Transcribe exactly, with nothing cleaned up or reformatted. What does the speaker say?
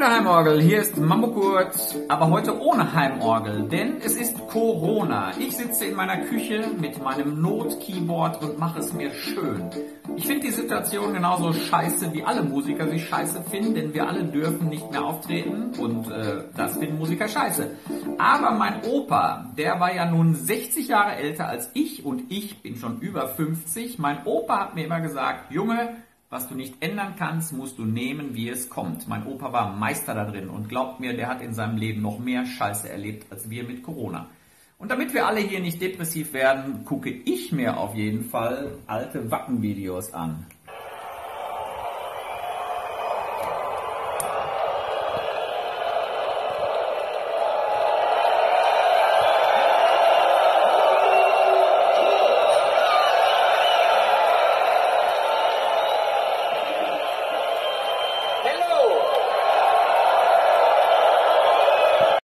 Liebe Heimorgel, hier ist Mambo Kurt, aber heute ohne Heimorgel, denn es ist Corona. Ich sitze in meiner Küche mit meinem Not-Keyboard und mache es mir schön. Ich finde die Situation genauso scheiße, wie alle Musiker sie scheiße finden, denn wir alle dürfen nicht mehr auftreten und äh, das finden Musiker scheiße. Aber mein Opa, der war ja nun sechzig Jahre älter als ich und ich bin schon über fünfzig. Mein Opa hat mir immer gesagt, Junge, was du nicht ändern kannst, musst du nehmen, wie es kommt. Mein Opa war Meister da drin und glaubt mir, der hat in seinem Leben noch mehr Scheiße erlebt als wir mit Corona. Und damit wir alle hier nicht depressiv werden, gucke ich mir auf jeden Fall alte Wappenvideos an.